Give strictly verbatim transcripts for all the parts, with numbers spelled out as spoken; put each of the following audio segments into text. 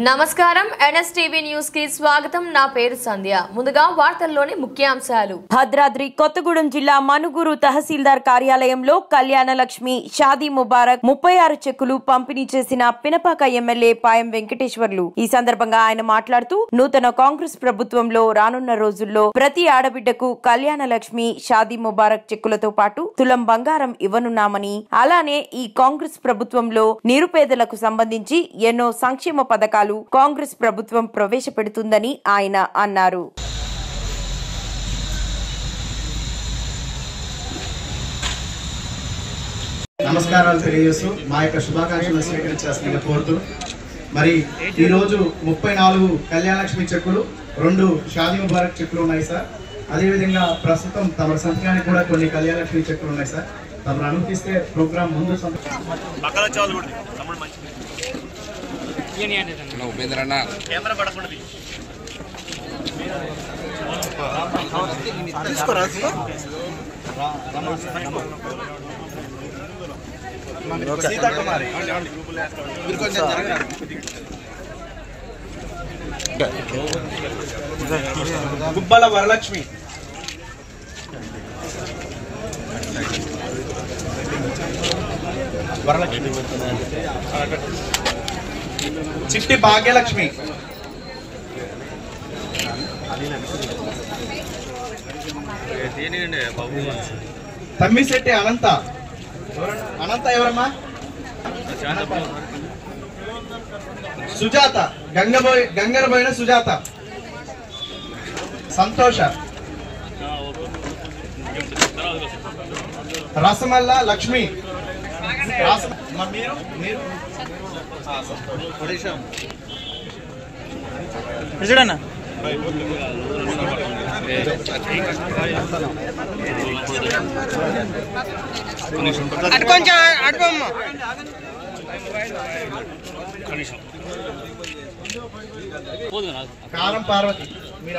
నమస్కారం NSTV news కి స్వాగతం. నా పేరు సంధ్య. ముందుగా వార్తల్లోని ముఖ్యాంశాలు. భద్రాద్రి కొత్తగూడెం జిల్లా మనుగురు తహసీల్దార్ కార్యాలయంలో కళ్యాణ లక్ష్మి షాదీ ముబారక్ ముప్పై ఆరు చెక్కులు పంపిణీ చేసిన పినపాక ఎమ్మెల్యే పాయం వెంకటేశ్వర్లు. ఈ సందర్భంగా ఆయన మాట్లాడుతూ నూతన కాంగ్రెస్ ప్రభుత్వంలో రానున్న రోజుల్లో ప్రతి ఆడబిడ్డకు కళ్యాణ లక్ష్మి షాదీ ముబారక్ చెక్కులతో పాటు తులం బంగారం ఇవ్వనున్నామని, అలానే ఈ కాంగ్రెస్ ప్రభుత్వంలో నిరుపేదలకు సంబంధించి ఎన్నో సంక్షేమ పథకాలు కాంగ్రెస్ ప్రభుత్వం ప్రవేశపెడుతుందని ఆయన అన్నారు. నమస్కారాలు తెలియజేస్తూ మా యొక్క శుభాకాంక్షలు స్వీకరించాల్సిందిగా కోరుతూ, మరి ఈరోజు ముప్పై నాలుగు కళ్యాణ లక్ష్మి చెక్కులు, రెండు షాదీ ముబారక్ చెక్కులు ఉన్నాయి సార్. అదేవిధంగా ప్రస్తుతం తమ సంతకానికి కూడా కొన్ని కళ్యాణ లక్ష్మి చెక్కులు ఉన్నాయి సార్. తమను అనుమతిస్తే ప్రోగ్రాం ముందు గుబ్బల వరలక్ష్మి, వరలక్ష్మి చిట్టి భాగ్యలక్ష్మి, తమ్మిశెట్టి అనంత. అనంత ఎవరమ్మా? సుజాత, గంగబోయి గంగరబోయిన సుజాత. సంతోష, రసమల్ల లక్ష్మి. మీరు మీరు చూడన్నా అటు కొంచెం అటుపమ్మ కారం పార్వతి. మీరా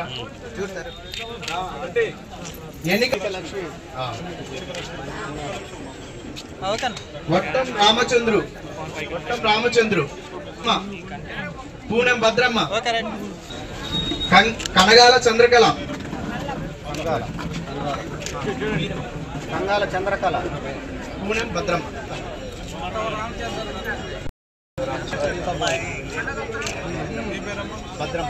ఎన్నిక లక్ష్మి. వట్టం రామచంద్రు, వట్టం రామచంద్రు. పూనం భద్రమ్మ, కనగాల చంద్రకళ, కంగాల చంద్రకళ, పూనం భద్రమ్మ. భద్రమ్మ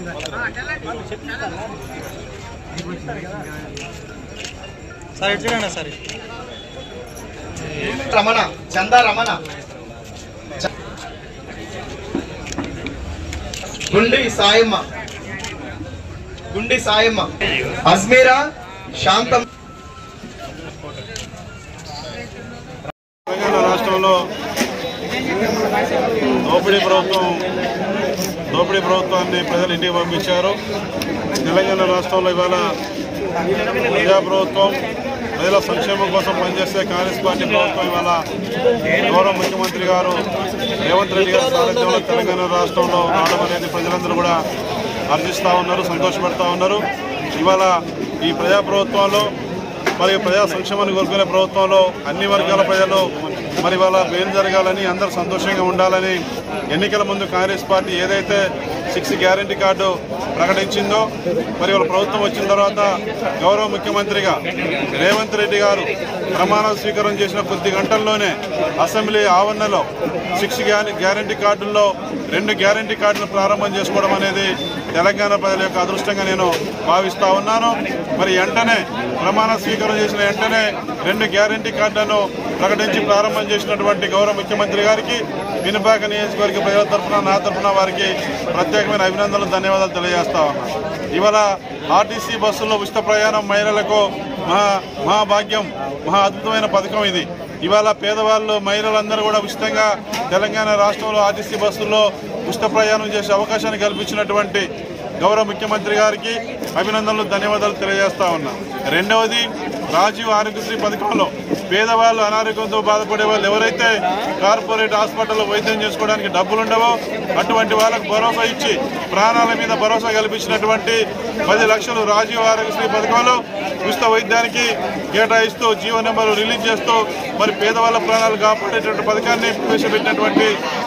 సరే చూడండి సరే. రమణ, చందా రమణ, గుండి సాయమ్మ, గుండి సాయమ్మ, అజ్మీరా శాంతం. తెలంగాణ రాష్ట్రంలో దోపిడీ ప్రభుత్వం దోపిడీ ప్రభుత్వాన్ని ప్రజలు ఇంటికి పంపించారు. తెలంగాణ రాష్ట్రంలో ఇవాళ ప్రజాప్రభుత్వం, ప్రజల సంక్షేమం కోసం పనిచేసే కాంగ్రెస్ పార్టీ ప్రభుత్వం ఇవాళ గౌరవ ముఖ్యమంత్రి గారు రేవంత్ రెడ్డి గారి సారథ్యంలో తెలంగాణ రాష్ట్రంలో రావడం అనేది ప్రజలందరూ కూడా హర్షిస్తూ ఉన్నారు, సంతోషపడుతూ ఉన్నారు. ఇవాళ ఈ ప్రజాప్రభుత్వంలో మరియు ప్రజా సంక్షేమాన్ని కోరుకునే ప్రభుత్వంలో అన్ని వర్గాల ప్రజలు మరి వాళ్ళ మేలు జరగాలని, అందరూ సంతోషంగా ఉండాలని ఎన్నికల ముందు కాంగ్రెస్ పార్టీ ఏదైతే సిక్స్ గ్యారంటీ కార్డు ప్రకటించిందో, మరి వాళ్ళ ప్రభుత్వం వచ్చిన తర్వాత గౌరవ ముఖ్యమంత్రిగా రేవంత్ రెడ్డి గారు ప్రమాణ స్వీకారం చేసిన కొద్ది గంటల్లోనే అసెంబ్లీ ఆవరణలో సిక్స్ గ్యారంటీ కార్డుల్లో రెండు గ్యారంటీ కార్డులు ప్రారంభం చేసుకోవడం అనేది తెలంగాణ ప్రజల యొక్క అదృష్టంగా నేను భావిస్తూ ఉన్నాను. మరి వెంటనే ప్రమాణ స్వీకారం చేసిన వెంటనే రెండు గ్యారంటీ కార్డులను ప్రకటించి ప్రారంభం చేసినటువంటి గౌరవ ముఖ్యమంత్రి గారికి పినపాక నియోజకవర్గ ప్రజల తరఫున, నా తరఫున వారికి ప్రత్యేకమైన అభినందనలు, ధన్యవాదాలు తెలియజేస్తా ఉన్నా. ఇవాళ ఆర్టీసీ బస్సుల్లో ఉచిత ప్రయాణం మహిళలకు మహా మహాభాగ్యం, మహా అద్భుతమైన పథకం ఇది. ఇవాళ పేదవాళ్ళు, మహిళలందరూ కూడా ఉచితంగా తెలంగాణ రాష్ట్రంలో ఆర్టీసీ బస్సుల్లో ఉచిత ప్రయాణం చేసే అవకాశాన్ని కల్పించినటువంటి గౌరవ ముఖ్యమంత్రి గారికి అభినందనలు, ధన్యవాదాలు తెలియజేస్తా ఉన్నా. రెండవది, రాజీవ్ ఆరోగ్యశ్రీ పథకంలో పేదవాళ్ళు, అనారోగ్యంతో బాధపడే వాళ్ళు ఎవరైతే కార్పొరేట్ హాస్పిటల్లో వైద్యం చేసుకోవడానికి డబ్బులుండవో అటువంటి వాళ్ళకు భరోసా ఇచ్చి ప్రాణాల మీద భరోసా కల్పించినటువంటి పది లక్షలు రాజీవ్ ఆరోగ్యశ్రీ పథకంలో ఉచిత వైద్యానికి కేటాయిస్తూ జీవో నెంబర్ రిలీజ్ చేస్తూ మరి పేదవాళ్ళ ప్రాణాలు కాపాడేటువంటి పథకాన్ని ప్రవేశపెట్టినటువంటి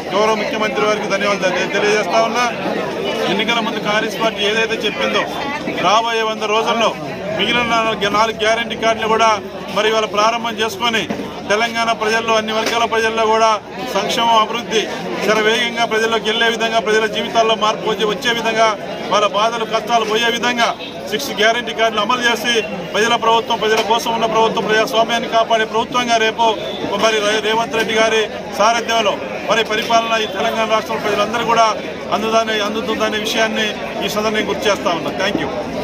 గౌరవ ముఖ్యమంత్రి వారికి ధన్యవాదాలు తెలియజేస్తా ఉన్నా. ఎన్నికల ముందు కాంగ్రెస్ పార్టీ ఏదైతే చెప్పిందో రాబోయే వంద రోజుల్లో మిగిలిన నాలుగు గ్యారంటీ కార్డులు కూడా మరి వాళ్ళ ప్రారంభం చేసుకొని తెలంగాణ ప్రజల్లో అన్ని వర్గాల ప్రజల్లో కూడా సంక్షేమం అభివృద్ధి శరవేగంగా ప్రజల్లోకి వెళ్లే విధంగా ప్రజల జీవితాల్లో మార్పు వచ్చే విధంగా వాళ్ళ బాధలు కష్టాలు పోయే విధంగా సిక్స్ గ్యారంటీ కార్డులు అమలు చేసి ప్రజల ప్రభుత్వం ప్రజల కోసం ఉన్న ప్రభుత్వం ప్రజాస్వామ్యాన్ని కాపాడే ప్రభుత్వంగా రేపు మరి రేవంత్ రెడ్డి గారి సారథ్యంలో మరి పరిపాలన ఈ తెలంగాణ రాష్ట్రంలో ప్రజలందరూ కూడా అందుదాని అందుతుందనే విషయాన్ని ఈ సందర్భంగా గుర్తు చేస్తా ఉన్నా. Thank you.